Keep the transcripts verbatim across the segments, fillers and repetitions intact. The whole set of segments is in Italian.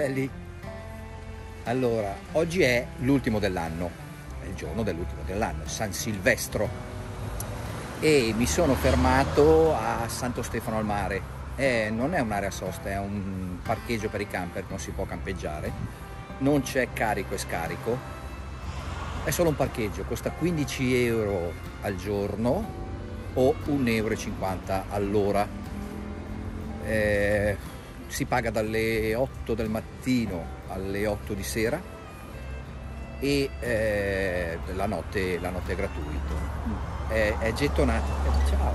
belli. Allora, oggi è l'ultimo dell'anno, è il giorno dell'ultimo dell'anno, San Silvestro, e mi sono fermato a Santo Stefano al Mare. Eh, non è un'area sosta, è un parcheggio per i camper, non si può campeggiare, non c'è carico e scarico, è solo un parcheggio, costa quindici euro al giorno o un euro e cinquanta all'ora. Eh, si paga dalle otto del mattino alle otto di sera e eh, la, notte, la notte è gratuito. È, è gettonato, eh, ciao,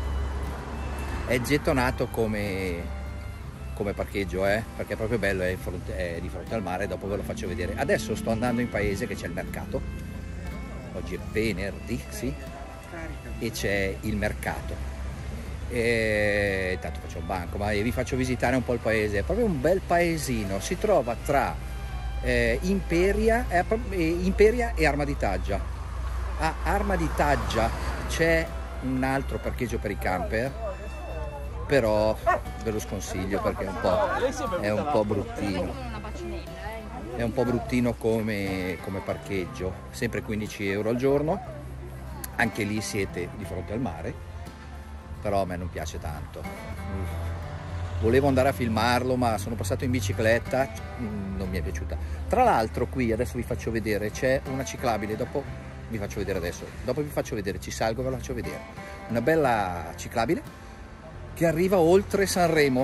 è gettonato come, come parcheggio, eh, perché è proprio bello, è, fronte, è di fronte al mare. Dopo ve lo faccio vedere. Adesso sto andando in paese che c'è il mercato, oggi è venerdì, sì, e c'è il mercato, e intanto faccio un banco, ma vi faccio visitare un po' il paese. È proprio un bel paesino, si trova tra eh, Imperia, eh, Imperia e Arma di Taggia. A Arma di Taggia c'è un altro parcheggio per i camper, però ve lo sconsiglio perché è un po', è un po' bruttino, è un po' bruttino come, come parcheggio, sempre quindici euro al giorno. Anche lì siete di fronte al mare, però a me non piace tanto. Volevo andare a filmarlo, ma sono passato in bicicletta, non mi è piaciuta. Tra l'altro qui, adesso vi faccio vedere, c'è una ciclabile, dopo vi faccio vedere adesso, dopo vi faccio vedere, ci salgo e ve la faccio vedere. Una bella ciclabile che arriva oltre Sanremo,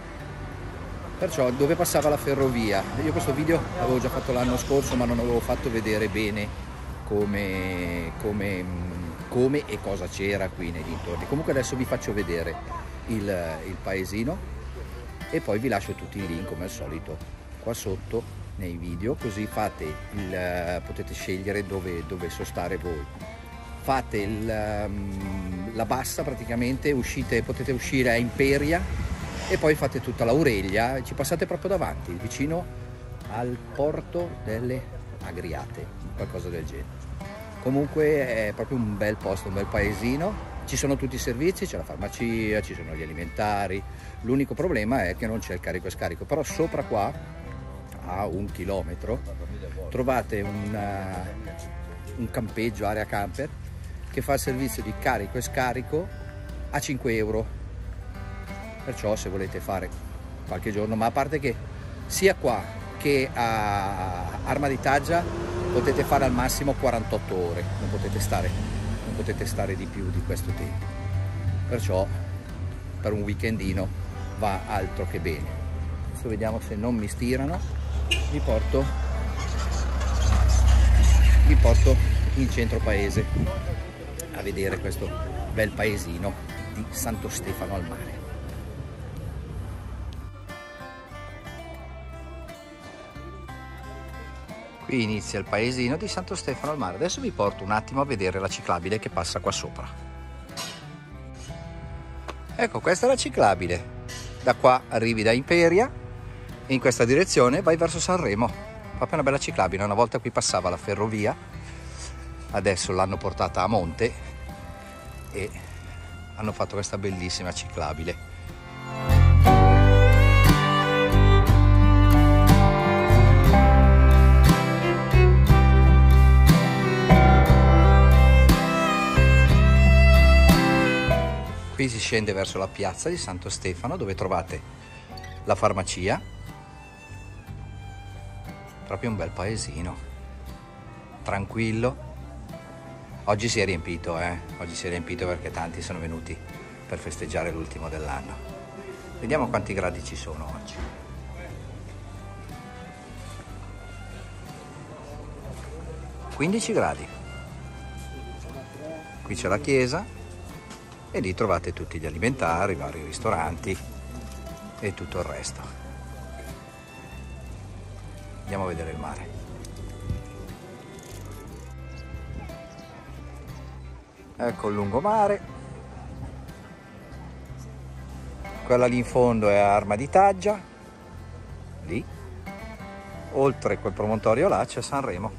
perciò dove passava la ferrovia. Io questo video l'avevo già fatto l'anno scorso, ma non avevo fatto vedere bene come... come come e cosa c'era qui nei dintorni. Comunque adesso vi faccio vedere il, il paesino e poi vi lascio tutti i link come al solito qua sotto nei video, così fate il, potete scegliere dove, dove sostare voi. Fate il, la bassa praticamente, uscite, potete uscire a Imperia e poi fate tutta l'Aurelia, ci passate proprio davanti, vicino al porto delle Agriate, qualcosa del genere. Comunque è proprio un bel posto, un bel paesino, ci sono tutti i servizi, c'è la farmacia, ci sono gli alimentari. L'unico problema è che non c'è il carico e scarico, però sopra qua, a un chilometro, trovate una, un campeggio, area camper, che fa il servizio di carico e scarico a cinque euro. Perciò se volete fare qualche giorno, ma a parte che sia qua che a Arma di Taggia potete fare al massimo quarantotto ore, non potete stare, non potete stare di più di questo tempo. Perciò per un weekendino va altro che bene. Adesso vediamo se non mi stirano. Vi porto, vi porto in centro paese a vedere questo bel paesino di Santo Stefano al Mare. Qui inizia il paesino di Santo Stefano al Mare. Adesso vi porto un attimo a vedere la ciclabile che passa qua sopra. Ecco, questa è la ciclabile. Da qua arrivi da Imperia e in questa direzione vai verso Sanremo. Proprio una bella ciclabile. Una volta qui passava la ferrovia, adesso l'hanno portata a monte e hanno fatto questa bellissima ciclabile. Qui si scende verso la piazza di Santo Stefano, dove trovate la farmacia. Proprio un bel paesino, tranquillo. Oggi si è riempito, eh? Oggi si è riempito perché tanti sono venuti per festeggiare l'ultimo dell'anno. Vediamo quanti gradi ci sono oggi. quindici gradi. Qui c'è la chiesa. E lì trovate tutti gli alimentari, i vari ristoranti e tutto il resto. Andiamo a vedere il mare. Ecco il lungomare. Quella lì in fondo è Arma di Taggia. Lì. Oltre quel promontorio là c'è Sanremo.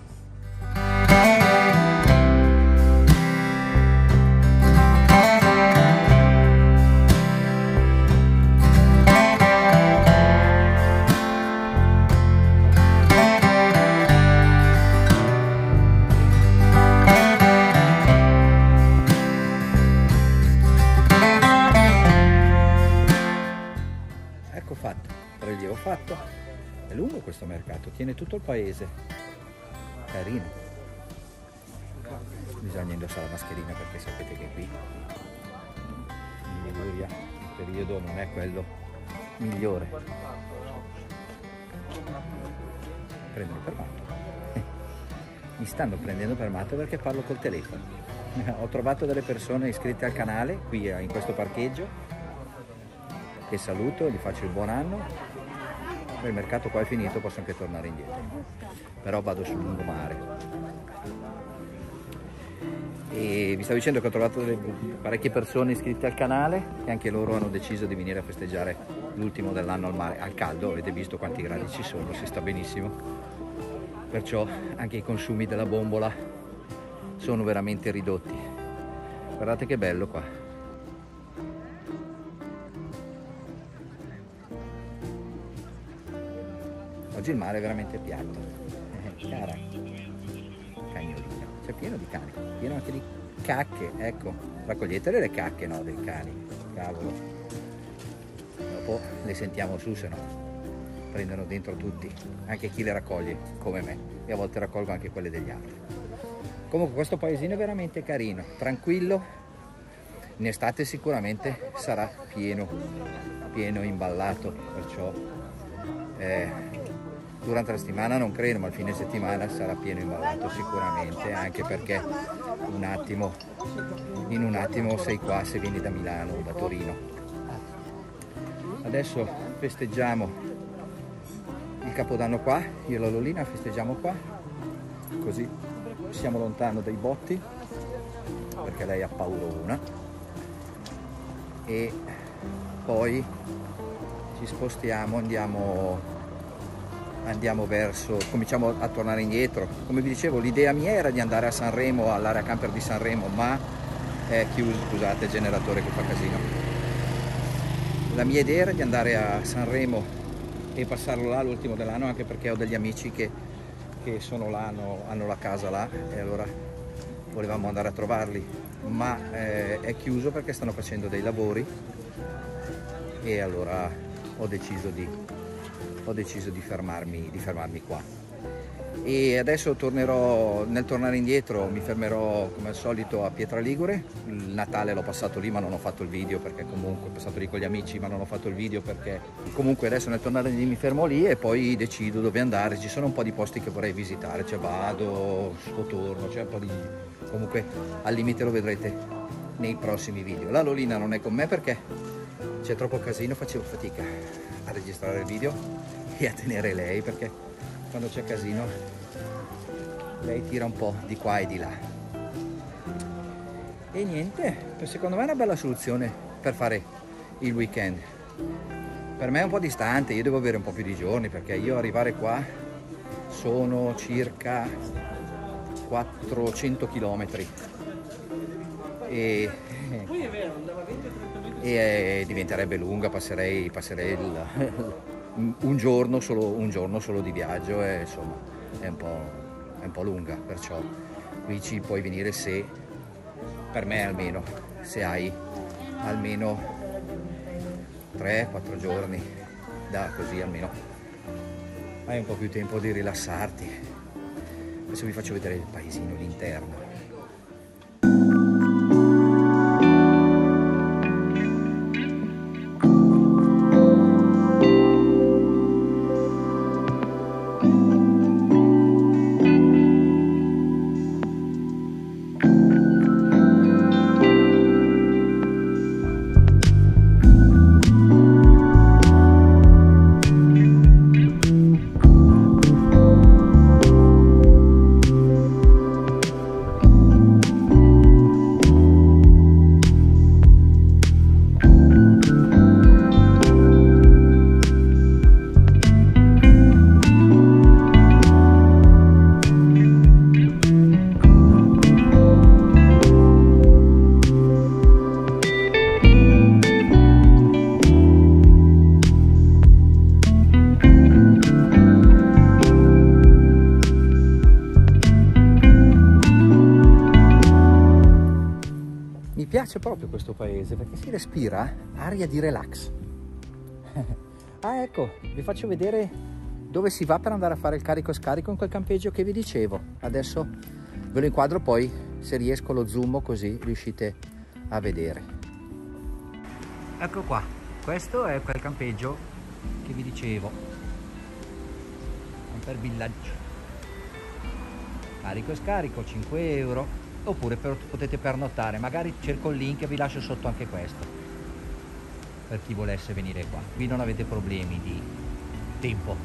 fatto. È lungo questo mercato, tiene tutto il paese. Carino. Bisogna indossare la mascherina perché sapete che qui in Liguria il periodo non è quello migliore. Prendono per matto. Mi stanno prendendo per matto perché parlo col telefono. Ho trovato delle persone iscritte al canale qui in questo parcheggio che saluto, gli faccio il buon anno. Il mercato qua è finito, posso anche tornare indietro, però vado sul lungomare. E vi stavo dicendo che ho trovato delle, parecchie persone iscritte al canale e anche loro hanno deciso di venire a festeggiare l'ultimo dell'anno al mare, al caldo. Avete visto quanti gradi ci sono, si sta benissimo, perciò anche i consumi della bombola sono veramente ridotti. Guardate che bello qua. Oggi il mare è veramente piatto, eh, cara, cagnolina, c'è pieno di cani, pieno anche di cacche, ecco, raccoglietele le cacche, no, dei cani, cavolo, dopo le sentiamo su, se no prendono dentro tutti, anche chi le raccoglie come me, e a volte raccolgo anche quelle degli altri. Comunque questo paesino è veramente carino, tranquillo, in estate sicuramente sarà pieno, pieno imballato, perciò... Eh, durante la settimana non credo, ma il fine settimana sarà pieno imballato sicuramente, anche perché un attimo, in un attimo sei qua se vieni da Milano o da Torino. Adesso festeggiamo il Capodanno qua, io e la Lolina festeggiamo qua, così siamo lontano dai botti, perché lei ha paurona, e poi ci spostiamo, andiamo... andiamo verso, cominciamo a tornare indietro. Come vi dicevo, l'idea mia era di andare a Sanremo, all'area camper di Sanremo, ma è chiuso, scusate, il generatore che fa casino. La mia idea era di andare a Sanremo e passarlo là l'ultimo dell'anno, anche perché ho degli amici che, che sono là, hanno, hanno la casa là, e allora volevamo andare a trovarli, ma eh, è chiuso perché stanno facendo dei lavori, e allora ho deciso di ho deciso di fermarmi, di fermarmi qua. E adesso tornerò, nel tornare indietro mi fermerò come al solito a Pietra Ligure. Il Natale l'ho passato lì, ma non ho fatto il video perché comunque ho passato lì con gli amici, ma non ho fatto il video perché comunque adesso nel tornare lì mi fermo lì e poi decido dove andare. Ci sono un po' di posti che vorrei visitare, cioè vado, torno, c'è un po' di... comunque al limite lo vedrete nei prossimi video. La Lolina non è con me perché c'è troppo casino, facevo fatica a registrare il video e a tenere lei, perché quando c'è casino lei tira un po' di qua e di là. E niente, secondo me è una bella soluzione per fare il weekend. Per me è un po' distante, io devo avere un po' più di giorni, perché io arrivare qua sono circa quattrocento chilometri e e eh, diventerebbe lunga, passerei, passerei il, un, giorno solo, un giorno solo di viaggio, e insomma è un po', è un po' lunga, perciò qui ci puoi venire se, per me almeno, se hai almeno tre quattro giorni, da così almeno hai un po' più tempo di rilassarti. Adesso vi faccio vedere il paesino, l'interno. Mi piace proprio questo paese perché si respira aria di relax. Ah, ecco, vi faccio vedere dove si va per andare a fare il carico e scarico in quel campeggio che vi dicevo. Adesso ve lo inquadro, poi se riesco lo zoom così riuscite a vedere. Ecco qua, questo è quel campeggio che vi dicevo, Camper Village. Carico e scarico cinque euro, oppure per, potete pernottare, magari cerco il link e vi lascio sotto anche questo per chi volesse venire qua. Qui non avete problemi di tempo.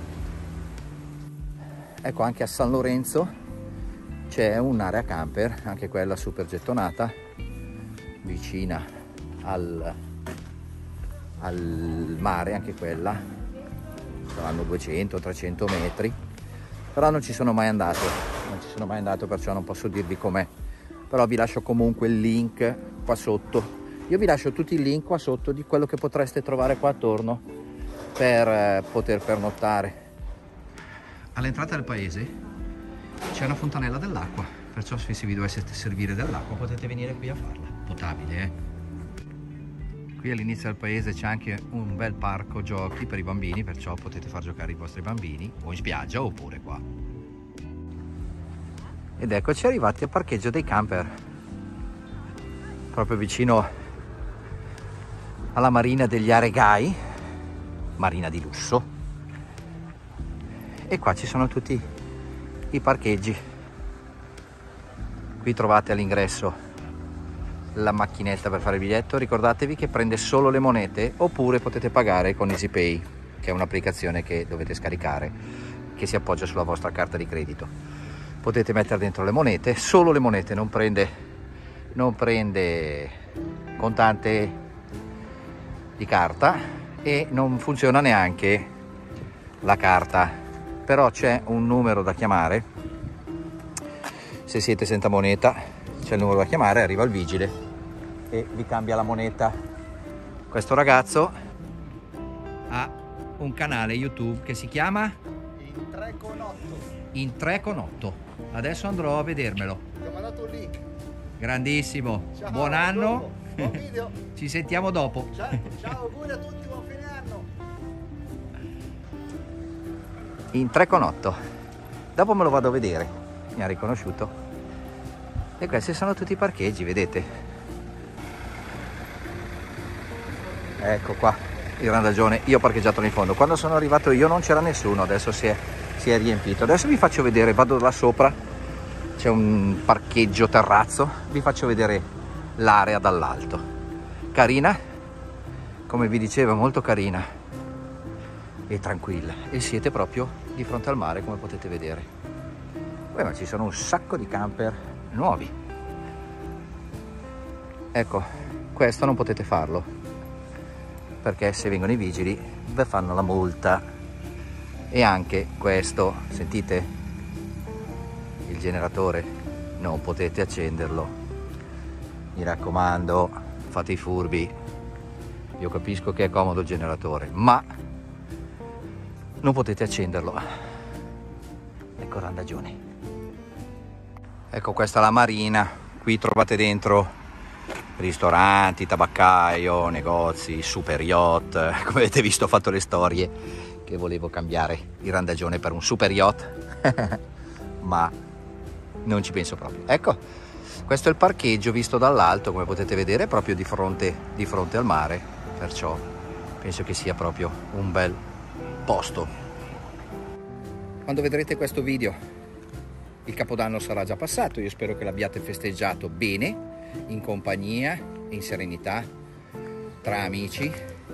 Ecco, anche a San Lorenzo c'è un'area camper, anche quella super gettonata, vicina al, al mare, anche quella saranno duecento trecento metri, però non ci sono mai andato non ci sono mai andato perciò non posso dirvi com'è, però vi lascio comunque il link qua sotto. Io vi lascio tutti i link qua sotto di quello che potreste trovare qua attorno per eh, poter pernottare. All'entrata del paese c'è una fontanella dell'acqua, perciò se vi dovesse servire dell'acqua potete venire qui a farla, potabile eh? Qui all'inizio del paese c'è anche un bel parco giochi per i bambini, perciò potete far giocare i vostri bambini o in spiaggia oppure qua. Ed eccoci arrivati al parcheggio dei camper, proprio vicino alla marina degli Aregai, marina di lusso, e qua ci sono tutti i parcheggi. Qui trovate all'ingresso la macchinetta per fare il biglietto, ricordatevi che prende solo le monete, oppure potete pagare con EasyPay, che è un'applicazione che dovete scaricare, che si appoggia sulla vostra carta di credito. Potete mettere dentro le monete, solo le monete, non prende, non prende contante di carta e non funziona neanche la carta, però c'è un numero da chiamare. Se siete senza moneta c'è il numero da chiamare, arriva il vigile e vi cambia la moneta. Questo ragazzo ha un canale YouTube che si chiama In tre con otto. In tre con otto. Adesso andrò a vedermelo. Ti ho mandato un link. Grandissimo. Ciao, buon anno. buon video. Ci sentiamo dopo. Ciao, ciao, auguri a tutti, buon fine anno. In tre con otto. Dopo me lo vado a vedere. Mi ha riconosciuto. E questi sono tutti i parcheggi, vedete? Ecco qua il randagione. Io ho parcheggiato in fondo. Quando sono arrivato io non c'era nessuno, adesso si è, si è riempito. Adesso vi faccio vedere, vado là sopra, c'è un parcheggio terrazzo, vi faccio vedere l'area dall'alto. Carina, come vi dicevo, molto carina e tranquilla, e siete proprio di fronte al mare, come potete vedere. Poi ma ci sono un sacco di camper nuovi. Ecco, questo non potete farlo perché se vengono i vigili vi fanno la multa. E anche questo, sentite il generatore, non potete accenderlo, mi raccomando, fate i furbi. Io capisco che è comodo il generatore, ma non potete accenderlo. Ecco randagione. Ecco, questa è la marina. Qui trovate dentro ristoranti, tabaccaio, negozi, super yacht. Come avete visto ho fatto le storie che volevo cambiare il randagione per un super yacht ma non ci penso proprio. Ecco, questo è il parcheggio visto dall'alto, come potete vedere, proprio di fronte, di fronte al mare, perciò penso che sia proprio un bel posto. Quando vedrete questo video il Capodanno sarà già passato, io spero che l'abbiate festeggiato bene, in compagnia, in serenità, tra amici,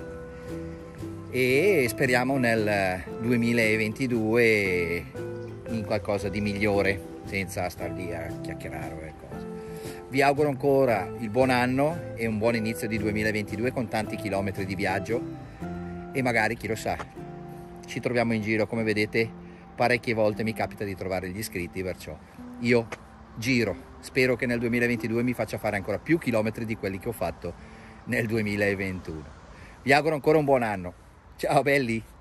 e speriamo nel duemilaventidue in qualcosa di migliore, senza star lì a chiacchierare o cose. Vi auguro ancora il buon anno e un buon inizio di duemilaventidue con tanti chilometri di viaggio, e magari, chi lo sa, ci troviamo in giro. Come vedete, parecchie volte mi capita di trovare gli iscritti, perciò io giro. Spero che nel duemilaventidue mi faccia fare ancora più chilometri di quelli che ho fatto nel duemilaventuno. Vi auguro ancora un buon anno. Ciao belli!